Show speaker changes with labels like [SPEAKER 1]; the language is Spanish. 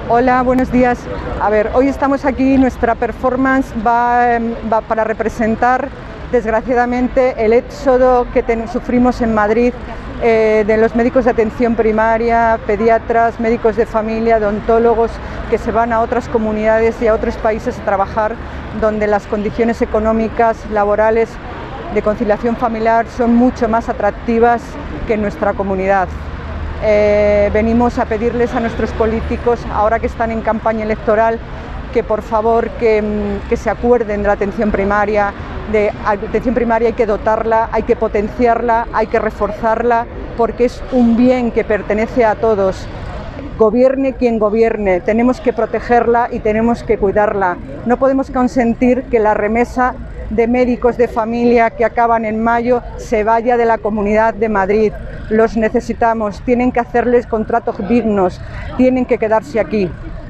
[SPEAKER 1] Hola, buenos días. A ver, hoy estamos aquí, nuestra performance va para representar, desgraciadamente, el éxodo que sufrimos en Madrid de los médicos de atención primaria, pediatras, médicos de familia, odontólogos, que se van a otras comunidades y a otros países a trabajar donde las condiciones económicas, laborales, de conciliación familiar son mucho más atractivas que en nuestra comunidad. Venimos a pedirles a nuestros políticos, ahora que están en campaña electoral, que por favor que se acuerden de la atención primaria. De atención primaria hay que dotarla, hay que potenciarla, hay que reforzarla, porque es un bien que pertenece a todos. Gobierne quien gobierne, tenemos que protegerla y tenemos que cuidarla. No podemos consentir que la remesa de médicos de familia que acaban en mayo se vaya de la Comunidad de Madrid. Los necesitamos, tienen que hacerles contratos dignos, tienen que quedarse aquí.